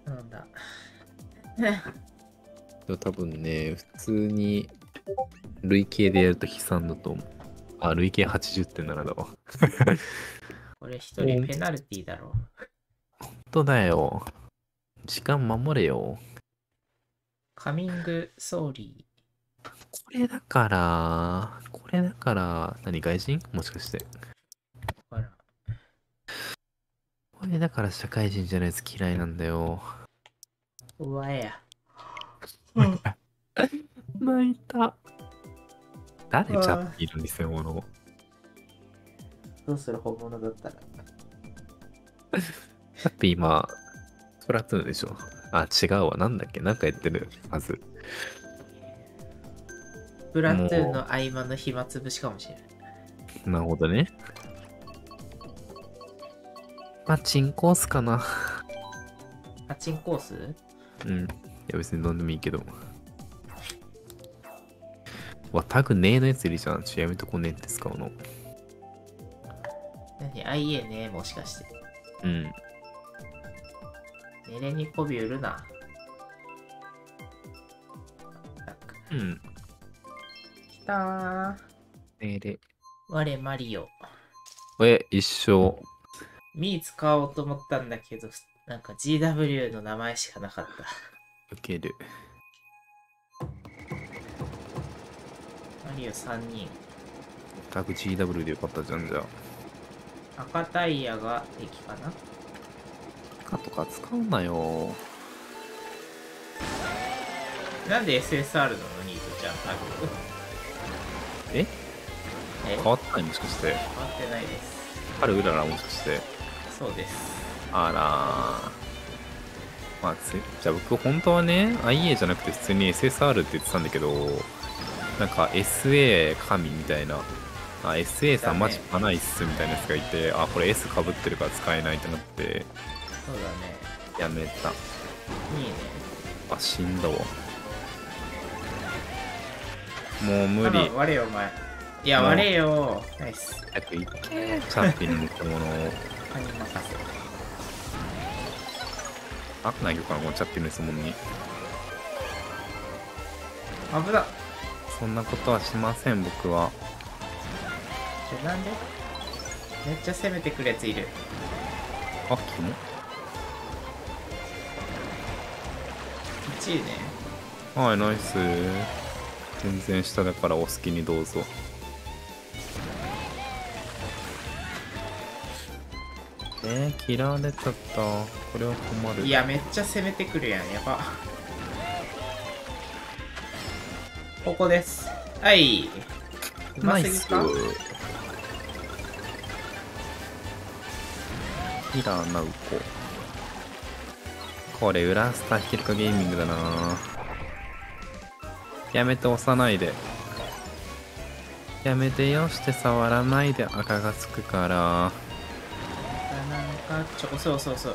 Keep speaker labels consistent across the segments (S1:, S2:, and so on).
S1: なんだ。
S2: 多分ね、普通に累計でやると悲惨だと思う。あ、累計 80.7 だわ。
S1: これ一人ペナルティーだろ。
S2: 本当だよ。時間守れよ。
S1: カミングソーリ
S2: これだから、何外人もしかして。
S1: ー。ほら。
S2: これだから社会人じゃないやつ嫌いなんだよ。
S1: うわや。
S2: 泣いた。誰チャッ
S1: あ
S2: ピーの偽物。
S1: どうする本物だったら。
S2: チャッピー今、スプラトゥーンでしょ。あ、違うわ。なんだっけなんかやってるはず。
S1: プラトゥーン
S2: も
S1: の合間の暇つぶしかもしれない。
S2: う、なるほどね。まあ、チンコースかな。
S1: パチンコース
S2: うん。いや、別に飲んでもいいけど。わ、タグねえのやついるじゃん。やめとこねえって使うの。
S1: 何 ?IA ねもしかして。
S2: うん。
S1: ネレに媚び売るな。
S2: うん。
S1: きたー。
S2: ねれ。
S1: 我マリオ。
S2: 一生。
S1: ミー使おうと思ったんだけど、なんか GW の名前しかなかった。
S2: 受ける。
S1: マリオ3人。
S2: タグ GW でよかったじゃん、じゃあ。
S1: 赤タイヤが敵かな。
S2: 赤とか使うなよ。
S1: なんで SSR なのニートちゃんタグ。
S2: え
S1: 変
S2: 変わったないもしかして。
S1: わってないです。
S2: 春うららもしかして。
S1: そうです。
S2: あらー。まあ、じゃあ僕本当はね、IA じゃなくて普通に SSR って言ってたんだけど、なんか SA 神みたいな、あ、SA さんマジパないっすみたいなやつがいて、あ、これ S かぶってるから使えないってなって、
S1: そうだね。
S2: やめた。
S1: いいね。
S2: あ、死んだわ。もう無理。
S1: 割れよ、お前。いや、
S2: もう
S1: 割れよ。ナイス。
S2: 早く行け、チャッピンのものを。
S1: カニ任せ。
S2: あんないよかな、このチャッピンの質問に。
S1: 危なっ。
S2: そんなことはしません、僕は。
S1: なんでめっちゃ攻めてくるやついる。
S2: あ、キモ。
S1: 1位ね。
S2: はい、ナイス。全然下だからお好きにどうぞ。嫌われちゃった。これは困る。
S1: いや、めっちゃ攻めてくるやん。やば。ここです。はい。うますぎか。
S2: キラーナウコ。これ、ウラスターヒルカゲーミングだな。やめて押さないで。やめてよして触らないで赤がつくから。
S1: なんか、遅い遅い遅い。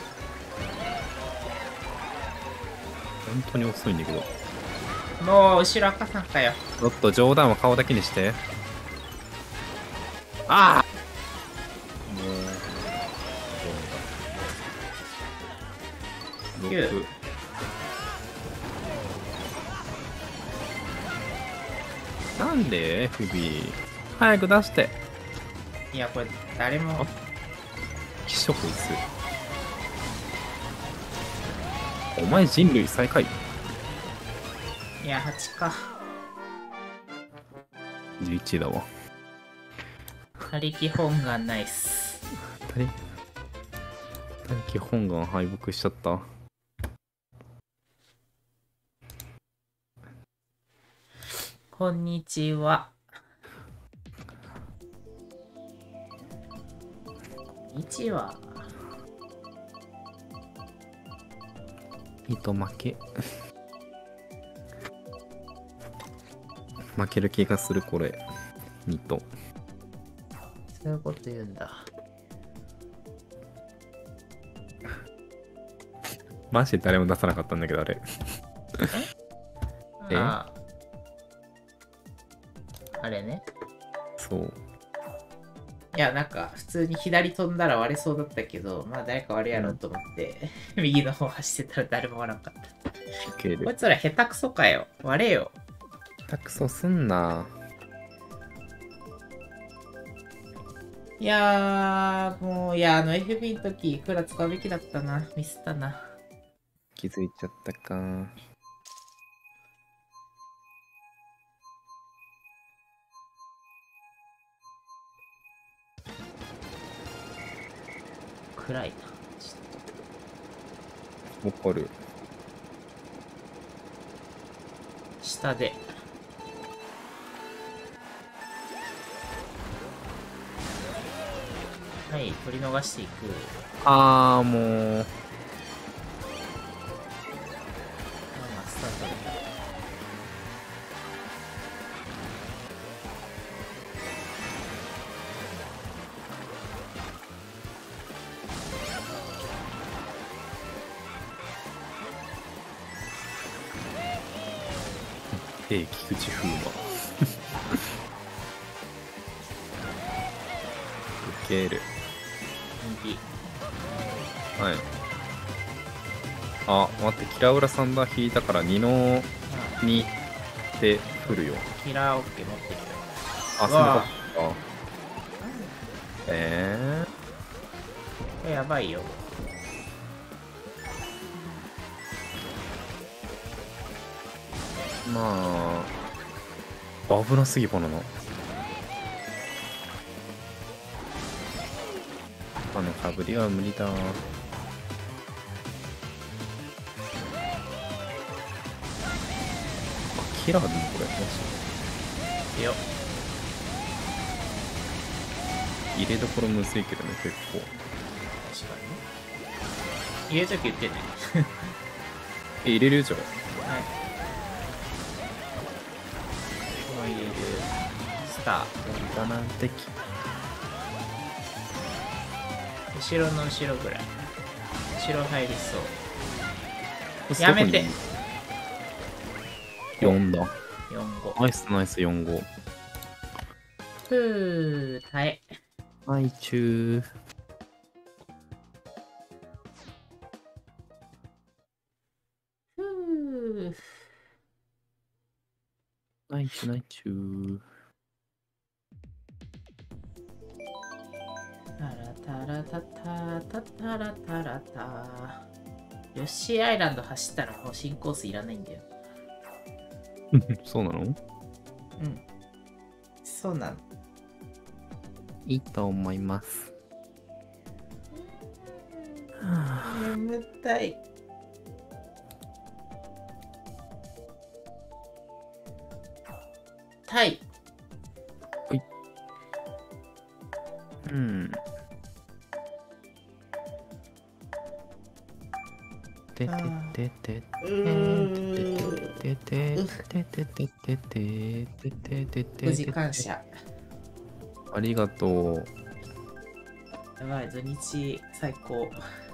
S2: 本当に遅いんだけど。
S1: もう、後ろ赤さんかよ。
S2: ちょっと冗談は顔だけにして。ああもう、6。なんで ?FB。早く出して。
S1: いや、これ、誰も。
S2: 気色こいつ。お前人類最下位。
S1: いや、8か。
S2: 11だわ。
S1: 他力本願ナイス。
S2: 他力本願敗北しちゃった。
S1: こんにちは。こんにちは。
S2: 糸負け。負ける気がする、これ。2と。
S1: そういうこと言うんだ。
S2: マジで誰も出さなかったんだけど、あれ。
S1: ああれね。
S2: そう。
S1: いや、なんか、普通に左飛んだら割れそうだったけど、まあ誰か割るやろうと思って、右の方走ってたら誰も割らなかった。
S2: 受ける。
S1: こいつら下手くそかよ。割れよ。
S2: 下手くそすんな。
S1: いやー、もう、いや、FB の時、いくら使うべきだったな。ミスったな。
S2: 気づいちゃったか。
S1: 暗いな。
S2: 怒る。
S1: 下で。はい、取り逃していく。
S2: あー、もう。
S1: まあ、スタートだ。
S2: 菊池風磨。受ける。
S1: 右。
S2: はい。あ、待って、キラウラサンダー引いたから2の2で振るよ。
S1: キラーオッケー持ってるよ。
S2: あ、そうか。
S1: これやばいよ。
S2: まあ、危なすぎバナナ。かぶりは無理だ。キラーでもこれマ
S1: いいよ。
S2: ジ入れどころむずいけどね、結構。
S1: 確かに。入れとき言ってね。
S2: 入れるじゃん。
S1: はい。この入れる。スター。
S2: だな、敵。
S1: 後ろの後ろぐらい。後ろ入りそう。やめて。
S2: 4だ。
S1: 4、5。
S2: ナイスナイス4、5。
S1: ふー、耐え。
S2: はい、チュー。
S1: ふー。
S2: ナイチュナイチュー。
S1: タラタラタタタタラタラタ。ヨッシーアイランド走ったらもう新コースいらないんだよ。
S2: そうなの？
S1: うん。そうなの。
S2: いいと思います。
S1: 眠たい。タイ。
S2: はい。うん。ててててててててててててて
S1: 無事感謝。
S2: ありがとう。
S1: やばい、土日最高。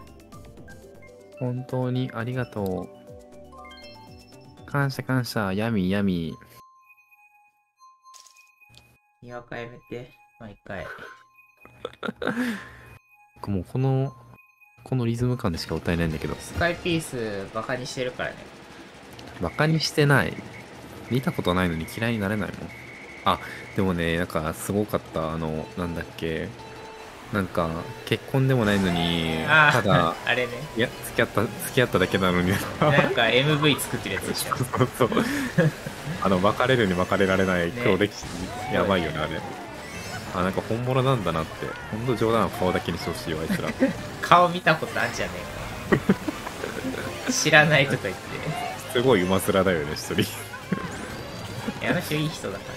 S2: 本当にありがとう。感謝感謝、ヤミヤミ。
S1: にわかやめて、毎回。
S2: もうこのリズム感でしか歌えないんだけど。
S1: スカイピースバカにしてるからね。
S2: バカにしてない。見たことないのに嫌いになれないもん。あ、でもね、なんかすごかった。なんだっけ。なんか、結婚でもないのに、ただ、
S1: あれね。
S2: いや、付き合っただけなのに。
S1: なんか MV 作ってるやつでしょ。
S2: そうそう。別れるに別れられない黒歴史、
S1: ね、
S2: やばいよね、あれ。なんか本物なんだなって。ほんと冗談は顔だけにしてほしいわ、あいつら。
S1: 顔見たことあんじゃねえか。知らないとか言って。
S2: すごい馬面だよね、一人。
S1: あの人いい人だから。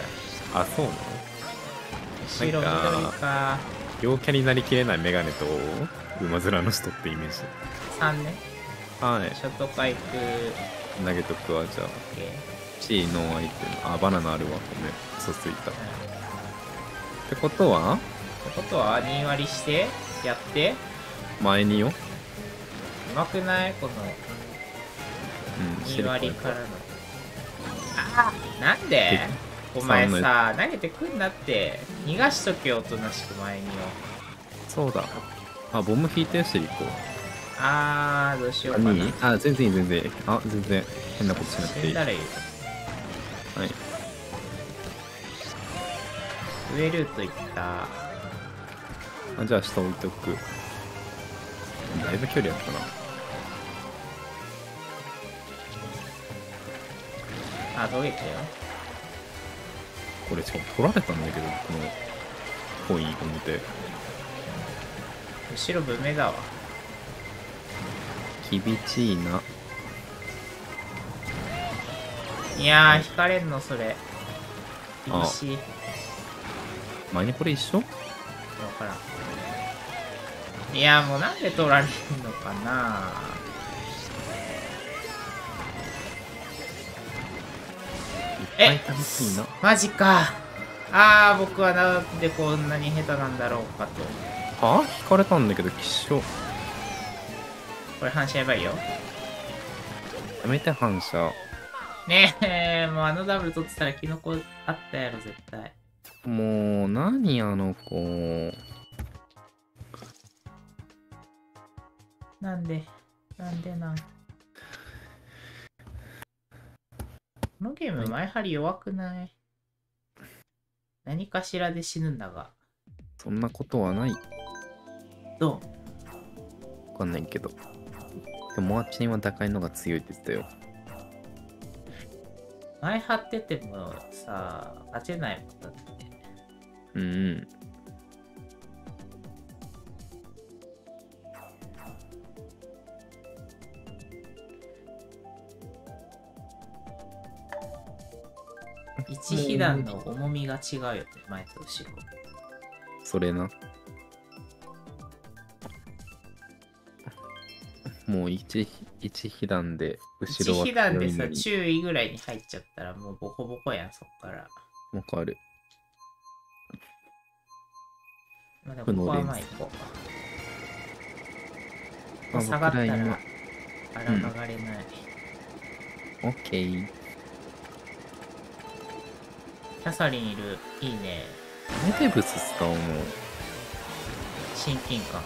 S2: あ、そうなの？
S1: 白緑か。
S2: 陽キャになりきれないメガネと馬面の人ってイメージ。
S1: 3ね。
S2: はい。
S1: ショット回復。
S2: 投げとくわ、じゃあ。C のアイテム。あ、バナナあるわ。ごめん。嘘ついた。ってことは
S1: 2割してやって
S2: 前によ。
S1: うまくないこの2割からの。ああなんでお前さ、投げてくんなって。逃がしとけよ、おとなしく前にを。
S2: そうだ。あ、ボム引いてよ、シリコ。
S1: どうしようかな。
S2: あ、全然いい、全然いい。あ、全然変なことしなくていい。
S1: 死んだらいい。
S2: はい。
S1: 上ルート行った。
S2: あ、じゃあ下置いとく。だいぶ距離あったな。
S1: どけたよ。
S2: これしかも取られたんだけど、このコインを見て。
S1: 後ろブメだわ。
S2: 厳しいな。
S1: いやー、引かれんの、それ。厳しい。
S2: 前にこれ一緒？
S1: わからん。いやー、もうなんで取られるのかな。マジか。僕はなんでこんなに下手なんだろうかと。
S2: 引かれたんだけど、きっしょ。
S1: これ反射やばいよ。
S2: やめて、反射。
S1: ねえ、もうあのダブル取ってたらキノコあったやろ、絶対。
S2: もう、何あの子。
S1: なんでなん。このゲーム前張り弱くない？何かしらで死ぬんだが。
S2: そんなことはない。
S1: ど
S2: う？わかんないけど。でも、モアチンは高いのが強いって言ってたよ。
S1: 前張っててもさ、勝てないもんだって。
S2: うんうん。
S1: 一被弾の重みが違うよね、前と後ろ。
S2: それな。もう一被弾で後ろは
S1: 一被弾でさ、注意ぐらいに入っちゃったらもうボコボコやん、そっから。
S2: わかる。
S1: まあでもここはまあ行こう。
S2: あ、
S1: 下がったら、
S2: 曲
S1: がれない。
S2: オッケー。
S1: キャサリンいる。いいね。
S2: メテブス使うの？
S1: 親近感。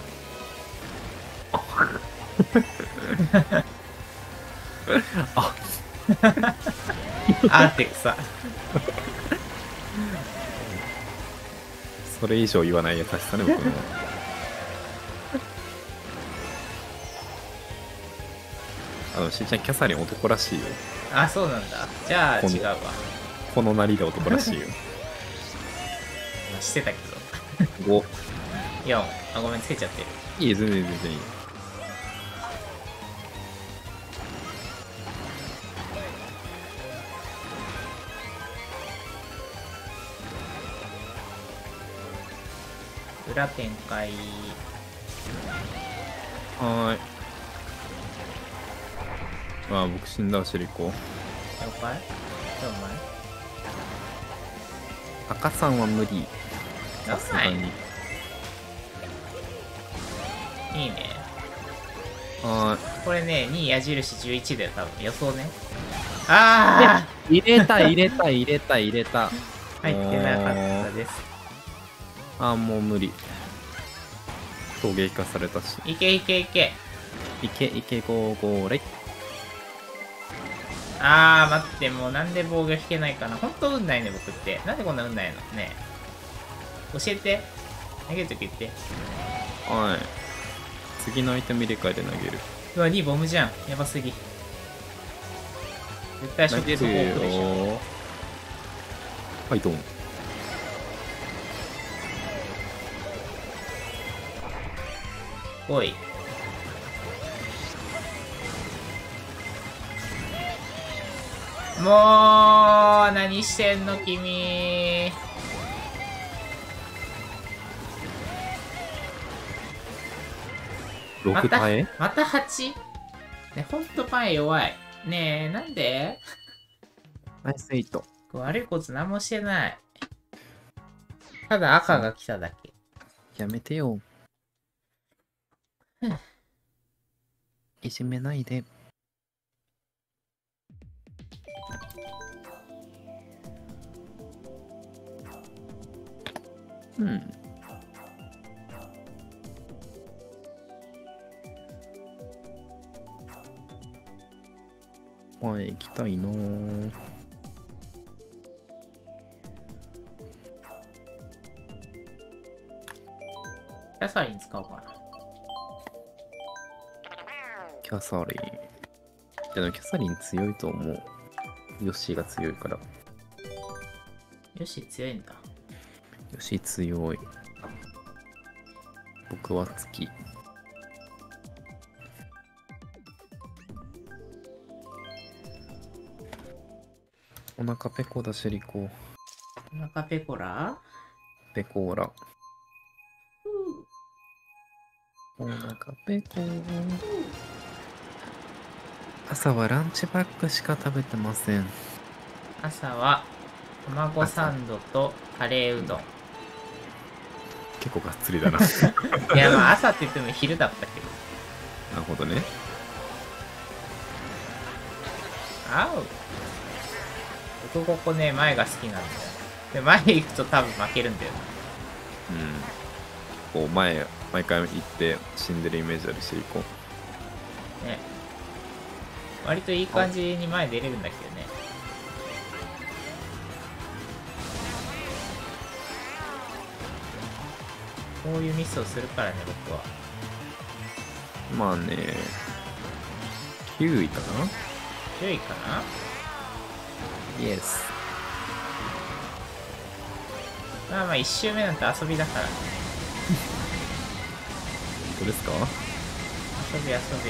S1: ってさ。
S2: それ以上言わない優しさね、僕の。しーちゃん、キャサリン男らしいよ。
S1: そうなんだ。じゃあ違うわ。
S2: このなりで男らしいよ。
S1: してたけ
S2: ど。5。
S1: 4。ごめん、つけちゃってる。
S2: いい、全然いい。
S1: 裏展開。
S2: はーい。僕死んだわ、シリコ。
S1: 了解？
S2: 赤さんは無理。さすがに。
S1: いいね。
S2: はい
S1: これね、2位矢印11だよ、多分。予想ね。
S2: 入れた。入れた。
S1: 入ってなかったです。
S2: もう無理。陶芸化されたし。
S1: いけ。
S2: ゴーレイ。
S1: 待って、もうなんで防御引けないかな。ほんと運ないね、僕って。なんでこんな運ないのねえ。教えて。投げるとき言って。
S2: はい。次のアイテム入れ替えで投げる。
S1: うわ、2ボムじゃん。やばすぎ。絶対ショットフォークでしょ。
S2: はい、ドン。
S1: おい。もう何してんの君。
S2: 6耐え？
S1: また 8？ ね、ほんと前弱い。ねえ、なんで？
S2: ナイス8。
S1: 悪いこと何もしてない。ただ赤が来ただけ。
S2: やめてよ。いじめないで。 うん。前行きたいなぁ。
S1: キャサリン使おうかな。
S2: キャサリン。でもキャサリン強いと思う。ヨッシーが強いから。
S1: よし、強いんだ。
S2: ヨッシー強い。僕は好き。お腹ペコだしリコ。
S1: お腹ペコラ
S2: ペコーラ。お腹ペコー。朝はランチバッグしか食べてません。
S1: 朝は卵サンドとカレーうどん。
S2: 結構がっつりだな。
S1: いや、まあ朝って言っても昼だったけど。
S2: なるほどね。
S1: あう。僕ここね、前が好きなんだよ。で、前行くと多分負けるんだよな。
S2: うん。こう毎回行って死んでるイメージあるし、こう。
S1: ね。割といい感じに前出れるんだけどね。こういうミスをするからね、僕は。
S2: まあね、9位かな？
S1: 10位かな？
S2: イエス。
S1: まあまあ1周目なんて遊びだからね。
S2: どうですか？
S1: 遊び遊び。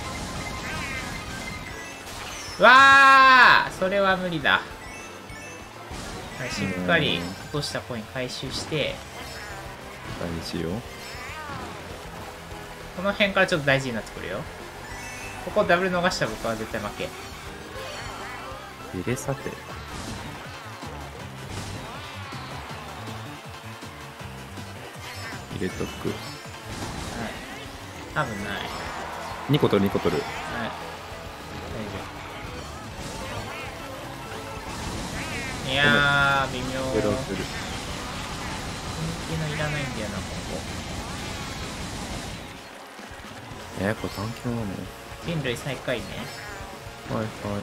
S1: わー、それは無理だ。はい、しっかり落としたコイン回収して、
S2: 大事よ。
S1: この辺からちょっと大事になってくるよ。ここダブル逃したら僕は絶対負け。
S2: 入れさて。入れとく。
S1: はい。多分ない。
S2: 2個取る2個取る。
S1: はい。大丈夫。いやー、微妙。
S2: ゼロする。
S1: 人気のいらないんだよな、ここ。
S2: これ単強なの？
S1: 人類最下位ね。
S2: はいはい。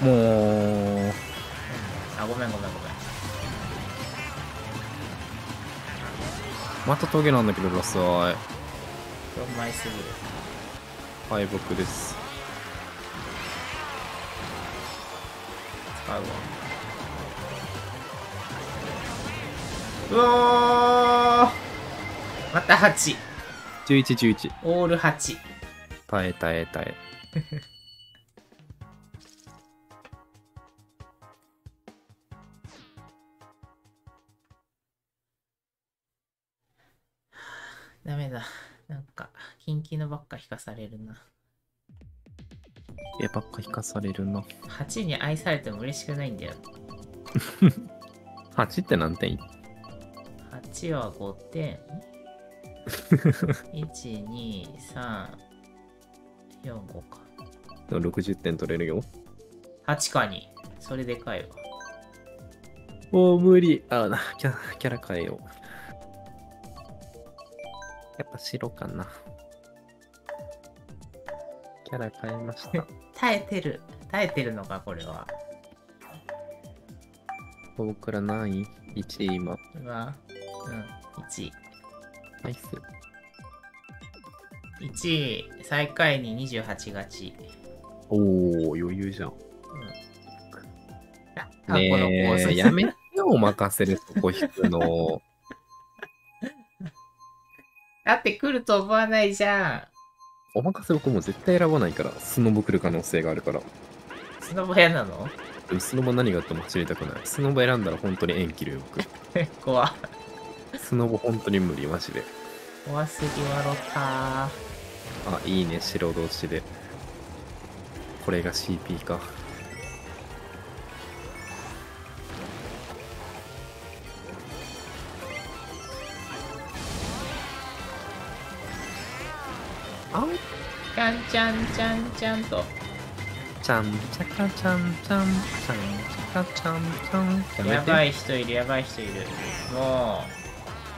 S2: もう。
S1: あ、ごめん。
S2: また峠なんだけど、ラスアイ。
S1: 4枚すぎる。
S2: 敗北です。
S1: 使うわ。うおー、また8。
S2: 11、11。
S1: オール8。
S2: 耐え耐え耐え。
S1: ダメだ。なんか、キンキのばっか引かされるな。
S2: ばっか引かされるな。
S1: 8に愛されても嬉しくないんだよ。
S2: 8って何点？
S1: 8は5点。1、2、3、4、5か。
S2: でも60点取れるよ。
S1: 8かに。それでかいわ。
S2: もう無理。あな、キャラ変えよう。やっぱ白かな。キャラ変えました。
S1: 耐えてる。耐えてるのか、これは。
S2: 僕ら何位？ 1 位今。
S1: うわ。うん。1位。
S2: ナイス。
S1: 1位、最下位に28勝ち。
S2: おー、余裕じゃん。
S1: うん。
S2: ねえ、やめてよ、お任せでそこ引くの。
S1: だって来ると思わないじゃん。
S2: お任せ僕もう絶対選ばないから、スノボ来る可能性があるから。
S1: スノボ屋なの？
S2: でもスノボ何があっても走りたくない。スノボ選んだら本当に縁切るよ、僕。
S1: 怖。
S2: スノボ本当に無理、マジで。
S1: 怖すぎわろた。
S2: あ、いいね、白同士で。これが CP か。あ
S1: ちゃんちゃんちゃんちゃんと。
S2: ちゃんちゃかちゃんちゃんちゃんちゃかちゃんちゃん。
S1: やばい人いる、やばい人いる。も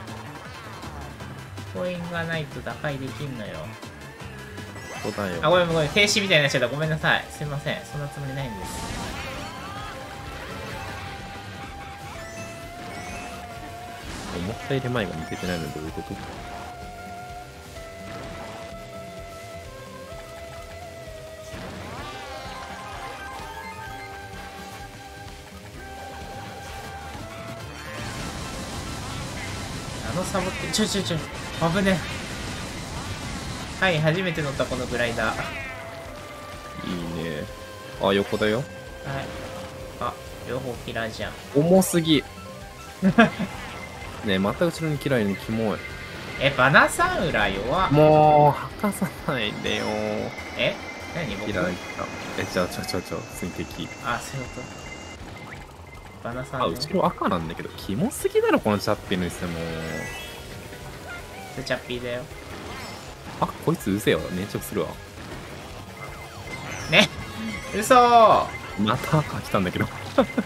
S1: コインがないと打開できんのよ。
S2: そうだよ。
S1: あ、ごめんごめん。停止みたいになっちゃった。ごめんなさい。すいません。そんなつもりないんです。
S2: 思ったより前が抜けてないのどういうこと？
S1: サボって、危ね。はい、初めて乗ったこのグライダー。
S2: いいね。あ、横だよ。
S1: はい。あ、両方キラーじゃん。
S2: 重すぎ。ねえ、また後ろに嫌いにキモい。
S1: バナサンウラ弱。
S2: もう、吐かさないでよ。
S1: 何僕
S2: 嫌いだ。じゃあ、水滴。
S1: あ、そういうこと。バナサン、ね。
S2: あ、後ろ赤なんだけど、キモすぎだろ、このチャッピーの椅子も。
S1: チャッピーだよ。
S2: あ、こいつうぜよ。粘着するわ。
S1: ね。嘘。
S2: また赤来たんだけど。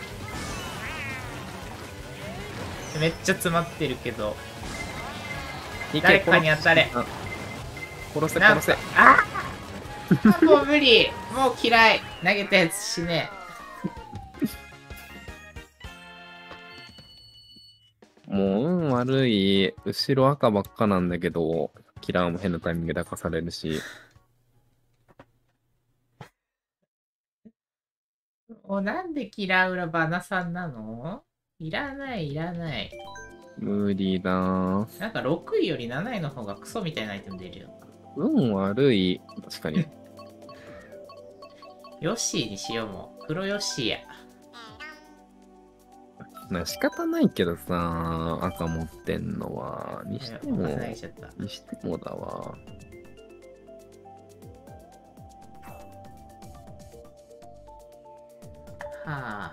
S1: めっちゃ詰まってるけど。誰かに当たれ。
S2: 殺せ。
S1: ああもう無理。もう嫌い。投げたやつ死ね。
S2: もう運悪い。後ろ赤ばっかなんだけど、キラーも変なタイミングで明かされるし。
S1: もうなんでキラー裏バナさんなの？いらない。
S2: 無理だー。
S1: なんか6位より7位の方がクソみたいなアイテム出るよ。
S2: 運悪い。確かに。
S1: ヨッシーにしようもう。黒ヨッシーや。
S2: 仕方ないけどさ、赤持ってんのは。にしてもだわ。
S1: はあ。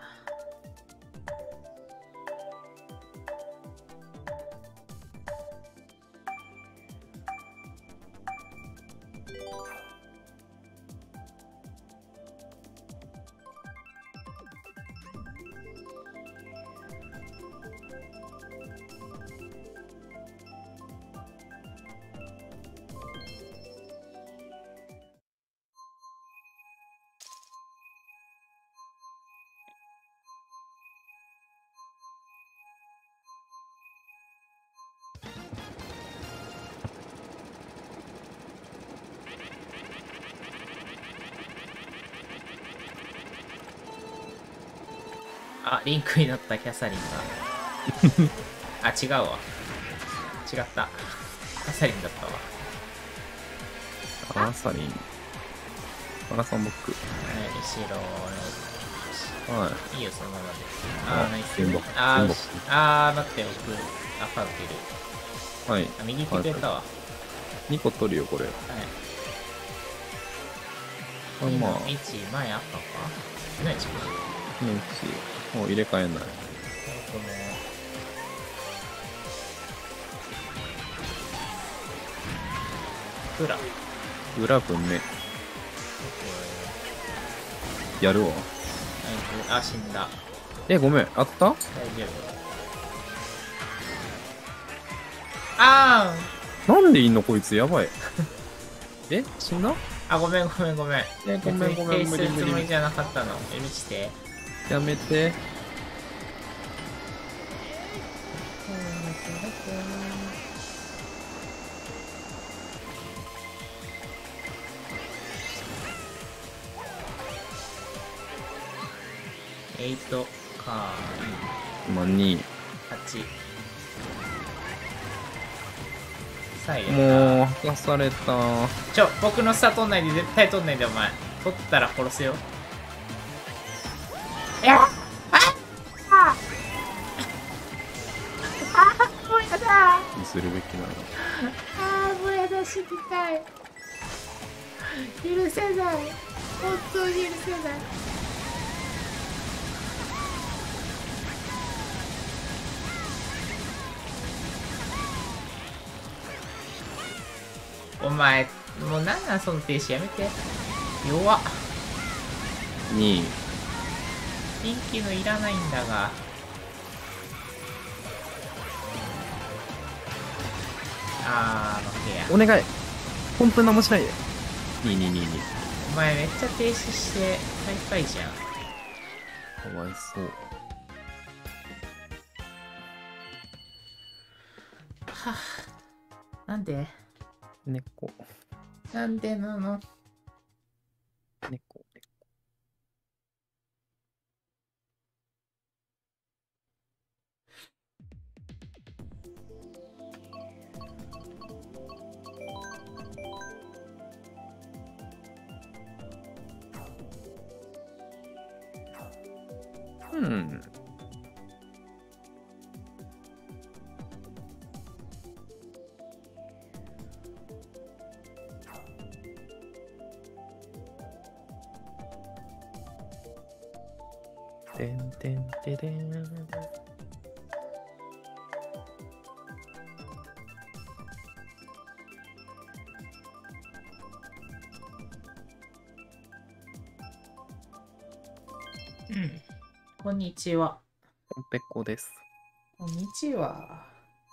S1: あ、リンクになったキャサリンが。あ、違うわ。違った。キャサリンだったわ。
S2: アラサリン。アラサンボック。
S1: はい、後ろ
S2: はい。
S1: いいよ、そのままで。ナイス。
S2: 全部。
S1: 待って、僕、赤受ける。
S2: はい。
S1: 右行ってくれたわ。
S2: 2個取るよ、これ。はい。これまあ。
S1: 1、前赤か何違う
S2: もう入れ替えない。裏分ね。やるわ。
S1: あ、死んだ。
S2: ごめん。あった？大丈夫。なんでいんのこいつ、やばい。死んだ？
S1: あ、ごめん。ごめん。
S2: 無理
S1: するつもりじゃなかったの。許して。
S2: やめて。
S1: 8か。
S2: 2。
S1: 8。
S2: もう、吐かされた。
S1: 僕の下取んないで、絶対取んないで、お前。取ったら殺すよ。もうやだ。
S2: するべきなの。
S1: もうやだ、死にたい。許せない。本当に許せない。お前、もうなんなんその停止やめて。弱っ。
S2: 2。
S1: ピンキーのいらないんだが。 あー、負けや。
S2: お願い。本当に何もしないで。2222。
S1: お前めっちゃ停止して最下位じゃん。
S2: かわいそう。
S1: はぁ、なんで
S2: 猫。
S1: なんでなの？
S2: 猫。うん。てんてんてれん。
S1: うん。こんにちは。
S2: コンペコです。
S1: こんにちは。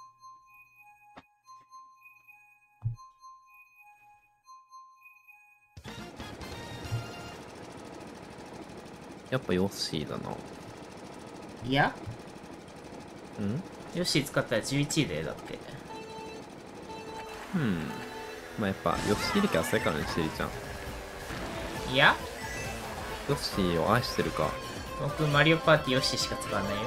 S2: やっぱヨッシーだな。
S1: いや、
S2: うん
S1: ヨッシー使ったら11位だよ、だって。
S2: うん。まあやっぱ、ヨッシー歴浅いからね、シエリちゃん。
S1: いや、
S2: ヨッシーを愛してるか。
S1: 僕、マリオパーティーヨッシーしか使わないよ。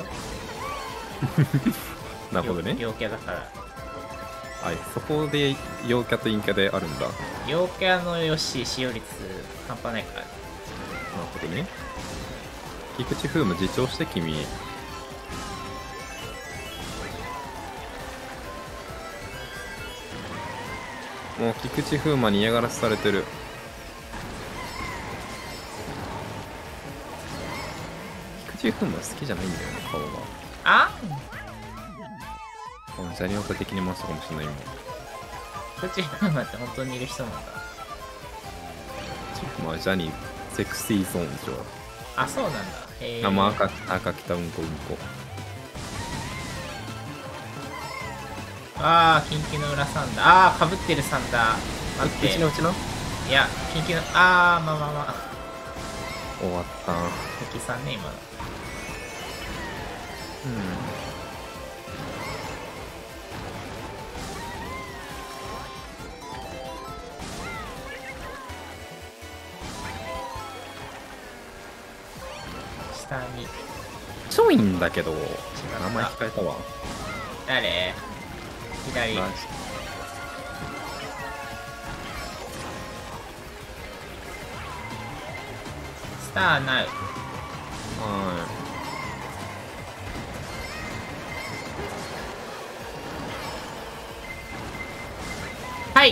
S2: なるほどね。
S1: 陽キャだから。
S2: はい、そこで陽キャと陰キャであるんだ。なる
S1: 陽キャのヨッシー使用率半端ないから。
S2: ほどね。菊池風磨自重して君。もう菊池風磨に嫌がらせされてる。菊池風磨好きじゃないんだよね、顔が。
S1: あ
S2: ジャニオタ的に回したかもしれない今。
S1: こっちのマって本当にいる人なんだ。
S2: まあジャニーセクシーゾーンでしょ。
S1: あ、そうなんだ。へえ。
S2: あ、まあ赤きたうんこうんこ。
S1: あー、緊急の裏サンダー。あー、かぶってるサンダー。待って。
S2: うちの
S1: いや、緊急の、あー、まあまあまあ。
S2: 終わった。
S1: 敵さんね、今の。
S2: うん。
S1: 下に。
S2: ちょいんだけど、
S1: 違う
S2: 名前聞かれたわ。
S1: 誰？左。
S2: マジ
S1: スターナウ。
S2: は
S1: はい。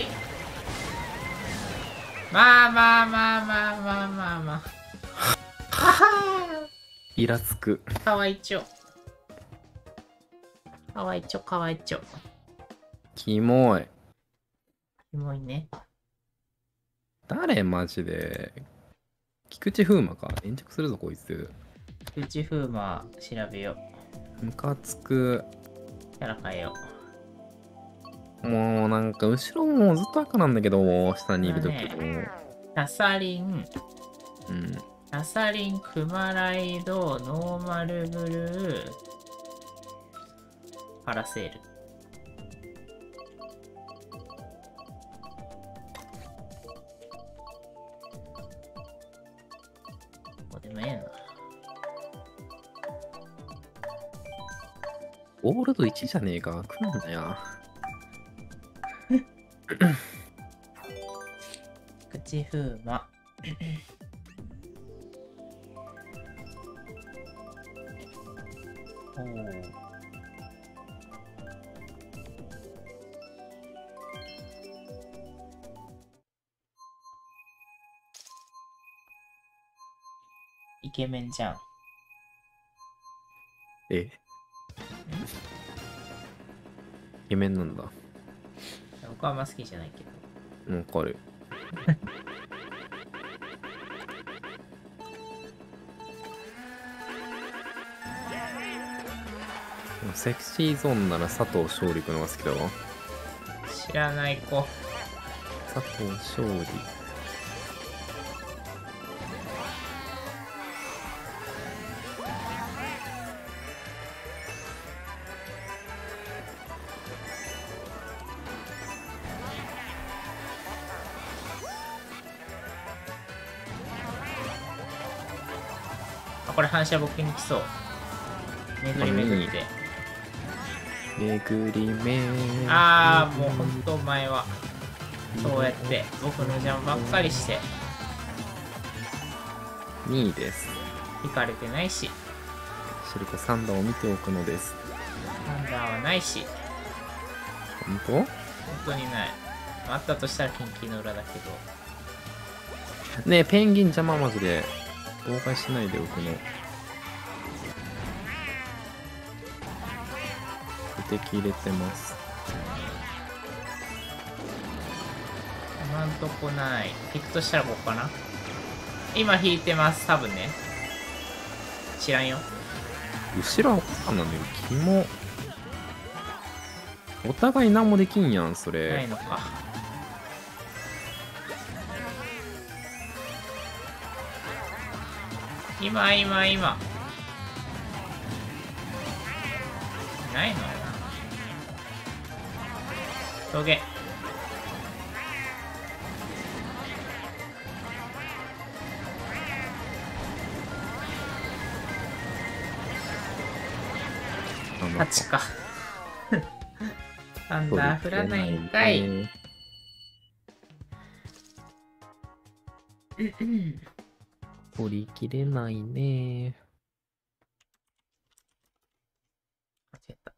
S1: まあまあまあまあまあまあまあ。ははい
S2: イラつく。
S1: かわいちょ。かわいちょ、かわいちょ。
S2: キモい。
S1: キモいね。
S2: 誰マジで。菊池風磨か。延着するぞこいつ。
S1: 菊池風磨調べよう。
S2: ムカつく。
S1: キャラ変えよ
S2: もうなんか後ろもずっと赤なんだけど、下にいる時も。
S1: う。キャサリン、
S2: うん。
S1: キャサリン、クマライド、ノーマルブルー、パラセール。ここでもええな。
S2: ゴールド1じゃねえか。来んなや。
S1: 口風磨。おー。イケメンじゃん。
S2: えイケメンなんだ。
S1: 僕はあんま好きじゃないけど。
S2: わかる。セクシーゾーンなら佐藤勝利君の方が好きだわ。
S1: 知らない子。
S2: 佐藤勝利。
S1: あ、これ反射僕に来そう。巡り巡って。
S2: 巡り巡
S1: あー、もうほんとお前はそうやって僕の邪魔ばっかりして
S2: 2位です。
S1: 引かれてないし、
S2: シルコサンダーを見ておくのです。
S1: サンダーはないし、
S2: 本当？
S1: 本当にない。あったとしたらピンキーの裏だけど。
S2: ねえ、ペンギン邪魔マジで妨害しないでおくの。敵入れてます。
S1: 今んとこない。引くとしたらここかな。今引いてます多分ね。知らんよ。
S2: 後ろはこんなんだよ。キモ。お互い何もできんやんそれ。
S1: ないのか。今ないのよな。トゲ。8か。サンダー降らないんかい。
S2: 取りきれないね。
S1: 間違えた。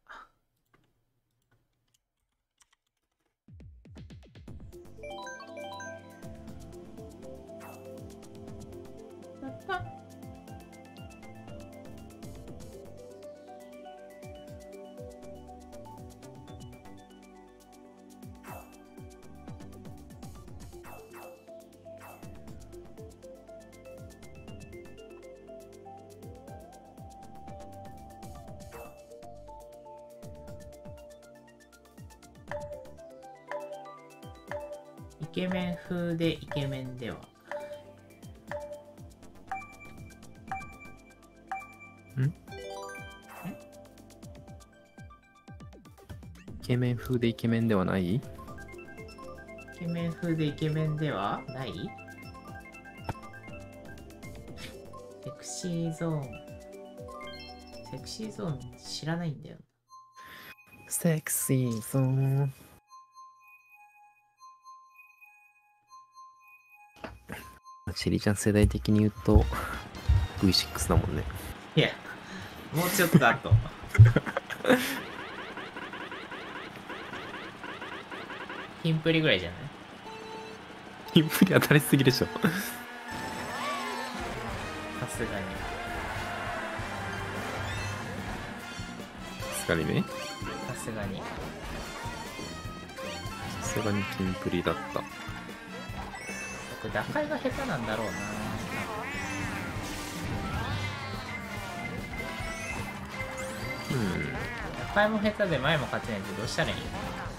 S1: イケメン風でイケメンでは。
S2: イケメン風でイケメンではない？
S1: イケメン風でイケメンではない？セクシーゾーン。セクシーゾーン知らないんだよ。
S2: セクシーゾーン。チリちゃん世代的に言うと V6 だもんね。
S1: いや、もうちょっと後。キンプリぐらいじゃない？
S2: キンプリ当たりすぎでしょ。
S1: さすがに。
S2: さすがにね。
S1: さすがに。
S2: さすがにキンプリだった。
S1: 僕、打開が下手なんだろうな。打開も下手で前も勝てないってどうしたらいいの？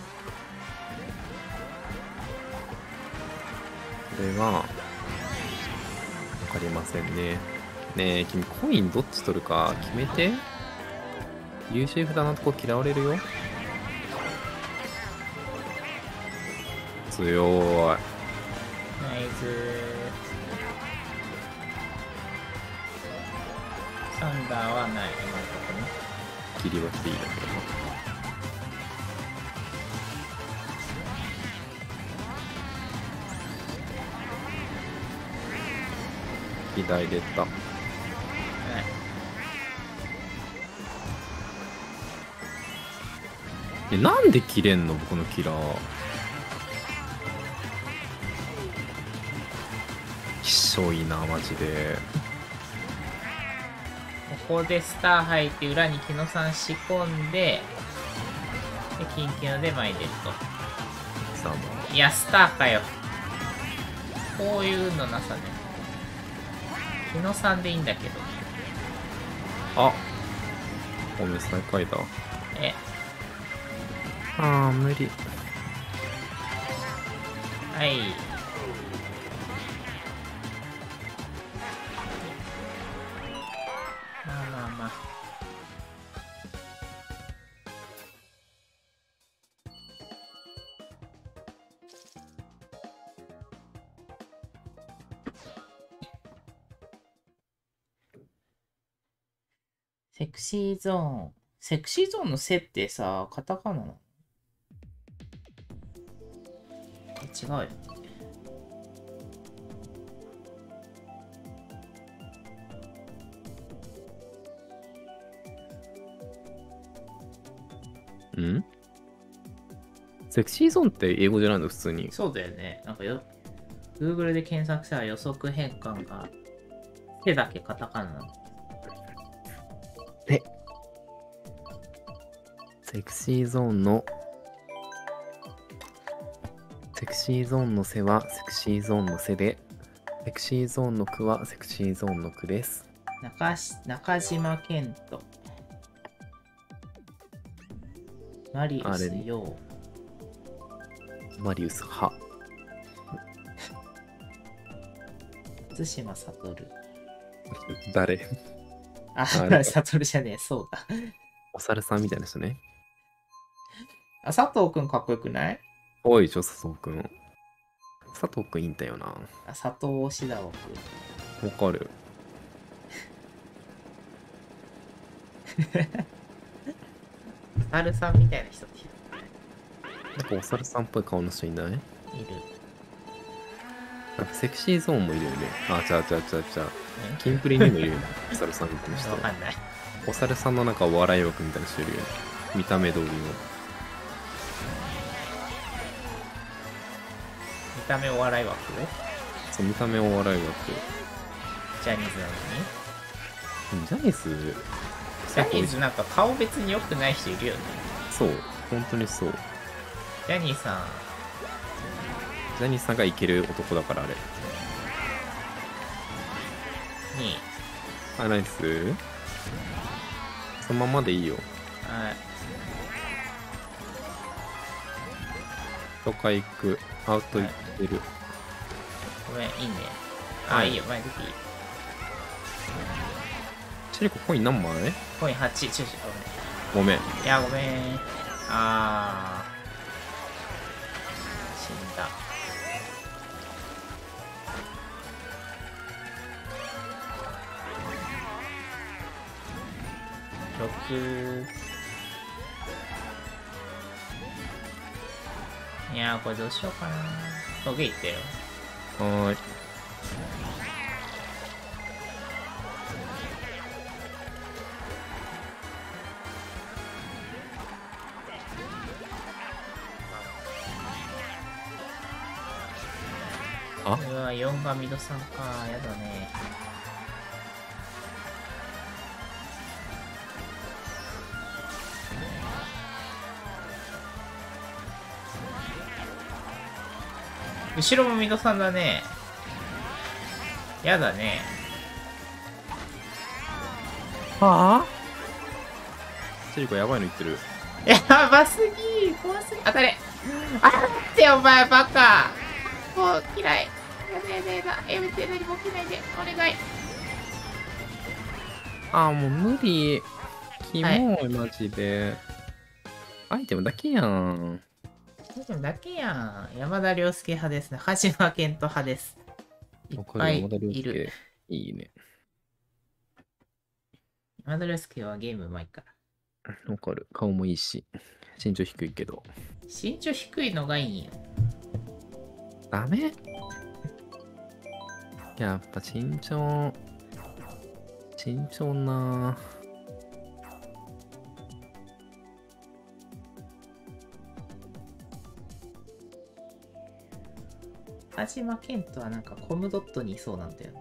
S2: これは、わかりませんね。ねえ、君コインどっち取るか決めて。優秀札のとこ嫌われるよ。強い。
S1: ナイス。サンダーはない、今のとこね。
S2: 切り分けていいだけどな。左入れた。
S1: はい。
S2: なんで切れんの僕のキラー。きっしょいなマジで。
S1: ここでスター入って裏に木野さん仕込んで、で緊急ので前に出ると。
S2: さあ、
S1: いや、スターかよ。こういうのなさね。木野さんでいいんだけど。
S2: あ、おめ最下位だ。
S1: え、
S2: ああ、無理。
S1: はい。まあまあまあ。セクシーゾーン。セクシーゾーンの背ってさ、カタカナなの？違うよね。
S2: んセクシーゾーンって英語じゃないの普通に。
S1: そうだよね。なんかGoogle で検索したら予測変換が手だけカタカナなの。
S2: セクシーゾーンの背はセクシーゾーンの背で、セクシーゾーンの句はセクシーゾーンの句です。
S1: 中島健人。マリウス陽。
S2: マリウス派。
S1: 津島悟。
S2: 誰？
S1: あ、悟じゃねえ、そうだ。
S2: お猿さんみたいな人ね。
S1: あ、佐藤くんかっこよくない？
S2: おい、佐藤くん。佐藤くんいいんだよな。
S1: あ、佐藤推しだ、僕。
S2: わかる。
S1: お猿さんみたいな人って
S2: なんかお猿さんっぽい顔の人いない？
S1: いる。
S2: なんかセクシーゾーンもいるよね。あ、じゃあ。キンプリにもいるよね。お猿さんみたいな人。
S1: わかんない。
S2: お猿さんのなんかお笑い枠みたいな人いるよね。見た目通りの。
S1: 見た目お笑い枠？
S2: そう、見た目お笑い枠。
S1: ジャニーズなのに？
S2: ジャニーズ
S1: ジャニーズなんか顔別に良くない人いるよね。
S2: そう、本当にそう。
S1: ジャニーさ
S2: んがイケる男だからあれ。
S1: に、
S2: ナイス。そのままでいいよ。
S1: はい。
S2: とか行く。アウト行ってる。
S1: ごめん、いいね。あ、いいよ、前出ていい。
S2: チリココイン何枚？
S1: コイン8、
S2: ごめん。
S1: いや、ごめん。あー。死んだ。6。いやー、これどうしようかな。トゲいってよ。
S2: はーい。
S1: うわ、4がミドさんか。やだね。後ろもミドさんだね。やだね。
S2: はあ？チリコやばいの言ってる。
S1: やばすぎー。怖すぎ。当たれ。あってお前バカ。もう嫌い。やだやだやだ。やめて、何も起きないで。お願い。
S2: もう無理。キモい、マジで。アイテムだけやん。
S1: でもだけやん。山田涼介派ですね。羽島健人派です。いっぱいいる。
S2: いいね。
S1: 山田涼介はゲームうまいから。
S2: わかる。顔もいいし。身長低いけど。
S1: 身長低いのがいいんよ。
S2: ダメ？やっぱ身長なぁ。
S1: 羽島健人はなんかコムドットにいそうなんだよ。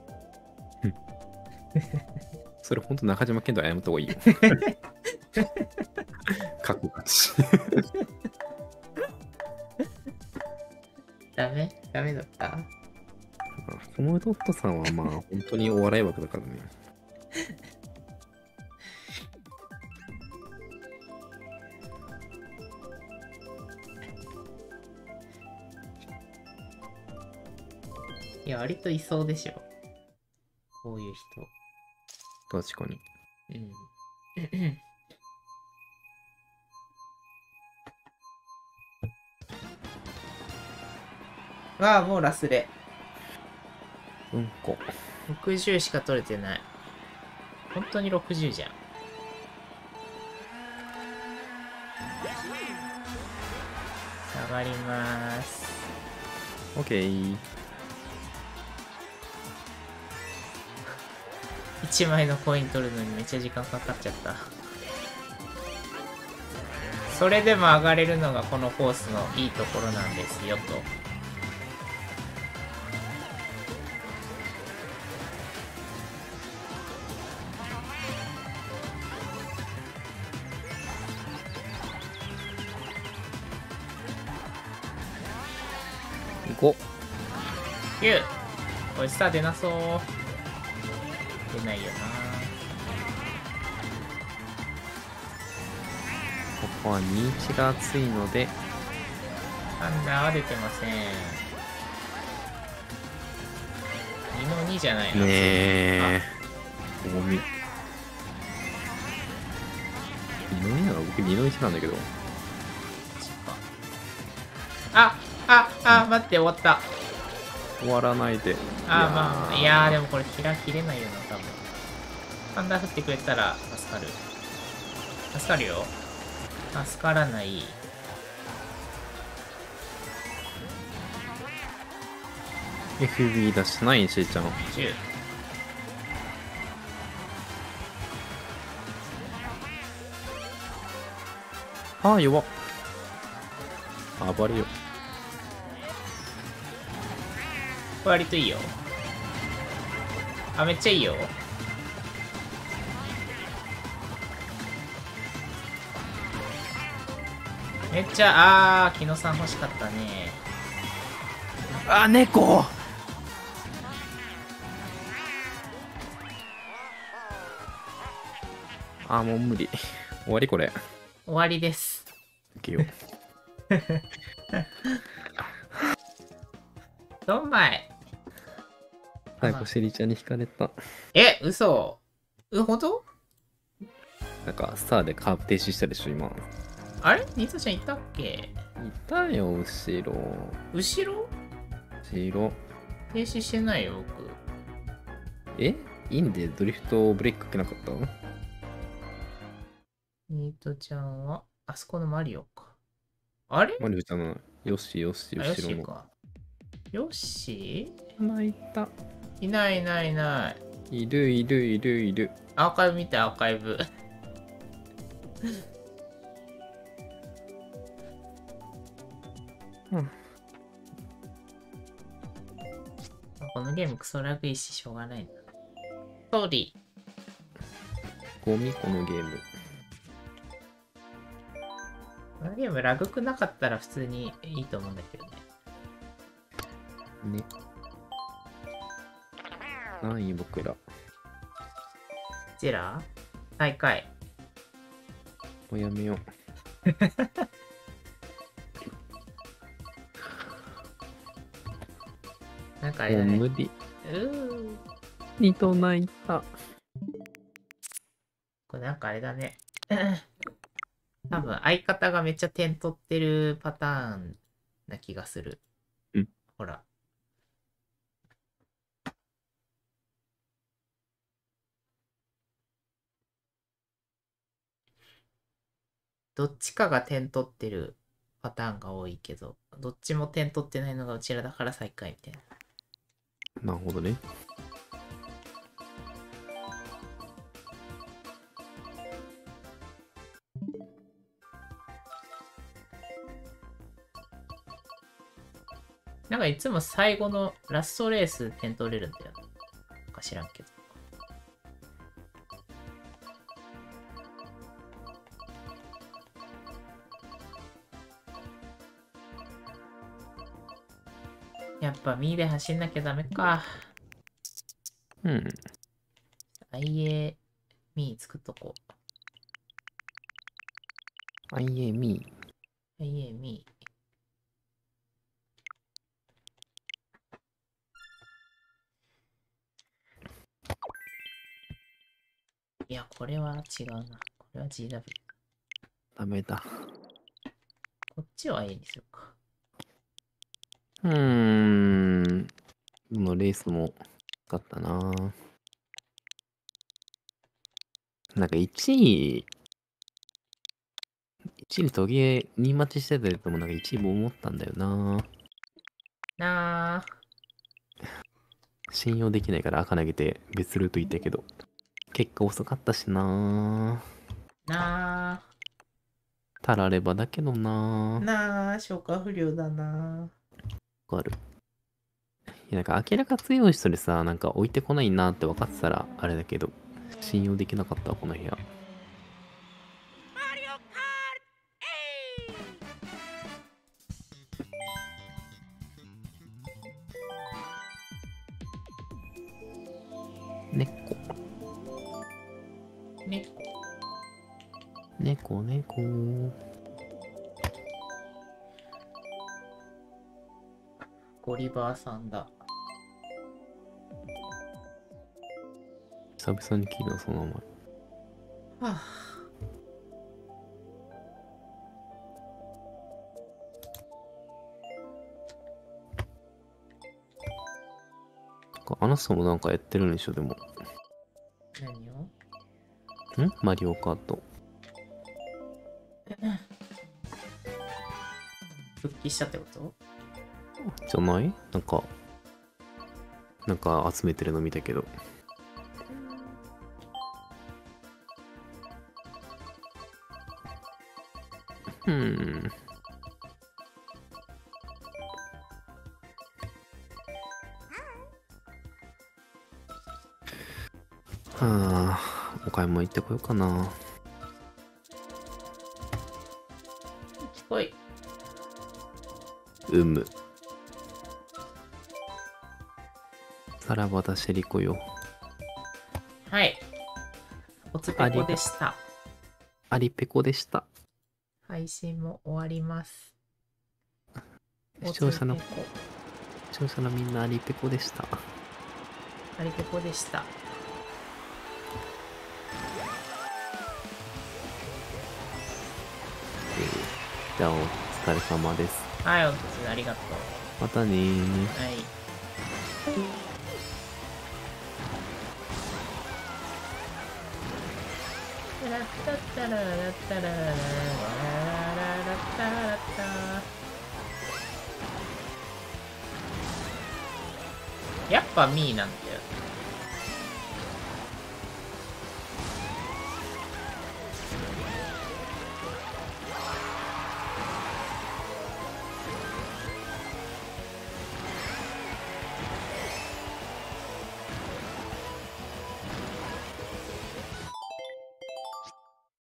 S2: それほんと中島健人謝った方がいいよ。覚悟だし。
S1: ダメだった。
S2: コムドットさんはまあ本当にお笑い枠だからね。
S1: いや、割といそうでしょ。こういう
S2: 確かに。
S1: 人。うん。わあ、もうラスレ。
S2: うんこ。
S1: 60しか取れてない。本当に60じゃん。下がります。
S2: オッケー。
S1: 1枚のコイン取るのにめっちゃ時間かかっちゃった。それでも上がれるのがこのコースのいいところなんですよと。
S2: 5。
S1: 9。これスター出なそう。出ないよな。
S2: ここは21が熱いので、
S1: アンダーは出てません。2の2じゃないの。
S2: ねえ。ゴミ。2の2なの？僕2の1なんだけど。
S1: 待って、終わった。
S2: 終わらないで。
S1: まあ、いやー、でもこれ切れないよな、多分。アンダー振ってくれたら助かる。助かるよ。助からない。
S2: FB 出してないしーちゃん。
S1: 10。
S2: ああ、弱っ。暴れよ。
S1: 割といいよ。めっちゃいいよ。めっちゃ、木野さん欲しかったね。
S2: 猫。もう無理。終わりこれ。
S1: 終わりです。
S2: いけよ。
S1: どんまい。
S2: 最後、シェリちゃんに引かれた。
S1: 嘘。ほんと？
S2: なんか、スターでカーブ停止したでしょ、今。
S1: あれニトちゃんいたっけ？
S2: いたよ、後ろ。
S1: 後ろ？
S2: 後ろ。
S1: 停止してないよ、僕。
S2: インでドリフトブレーキかけなかった？
S1: ニトちゃんは、あそこのマリオか。あれ？
S2: マリオちゃんの、よし、
S1: よ
S2: 後ろの。
S1: しか。よし？
S2: いた。
S1: いない。
S2: いる。
S1: アーカイブ見て、アーカイブ。このゲームクソラグいししょうがないな。ストーリ
S2: ゴミ、このゲーム。
S1: このゲームラグくなかったら普通にいいと思うんだけどね。
S2: ね。何位僕ら。
S1: ジェラ最下位。
S2: もうやめよう。
S1: なんかあれだね。
S2: もう無理。2と泣いた。
S1: これなんかあれだね。多分相方がめっちゃ点取ってるパターンな気がする。ほら。どっちかが点取ってるパターンが多いけど、どっちも点取ってないのがうちらだから最下位みたいな。
S2: なるほどね。
S1: なんかいつも最後のラストレース点取れるんだよ。なんか知らんけど。やっぱミーで走んなきゃダメか。IA ミー作っとこう。
S2: IA ミー。
S1: IA ミー。 いや、これは違うな。これは GW。
S2: ダメだ。
S1: こっちは A にするか。
S2: このレースも使ったな。なんか1位トゲ2待ちしてたやつもなんか1位も思ったんだよな。
S1: な
S2: 信用できないから赤投げて別ルート行ったけど、結果遅かったしな。
S1: な
S2: たらればだけどな。
S1: 消化不良だな。
S2: わかる。いや、なんか明らか強い人でさ、なんか置いてこないなって分かってたらあれだけど、信用できなかったわこの部屋。猫。猫。
S1: ゴリバーさんだ。
S2: 久々に聞いたその名前。
S1: はあ、
S2: あの人もなんかやってるんでしょ、でも。
S1: 何を
S2: マリオカート。
S1: 復帰したってこと？
S2: じゃない？なんか集めてるの見たけど。はあ、お買い物行ってこようかな。
S1: 来い。
S2: さらばだシェリコよ。
S1: はい。おつぺこでした。
S2: アリペコでした。
S1: 配信も終わります。
S2: 視聴者のみんなアリペコでした。
S1: アリペコでした。
S2: じゃあお疲れ様です。
S1: はい、おつありがとう。
S2: またねー。
S1: はい。ラッタッタララッタラララララララッタラッタ。やっぱミーなんだよ。